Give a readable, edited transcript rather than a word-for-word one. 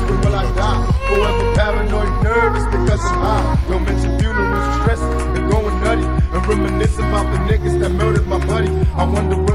when will I die? Forever paranoid, nervous because I'm high. Don't mention funerals, stress, and going nutty. And reminisce about the niggas that murdered my buddy. I wonder